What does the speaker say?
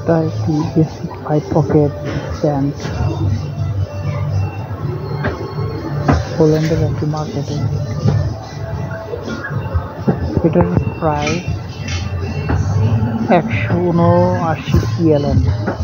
এটা একটি basic 5 pocket pant. পোল্যান্ডের একটি মার্কেটে এটার প্রাইস 179 PLN।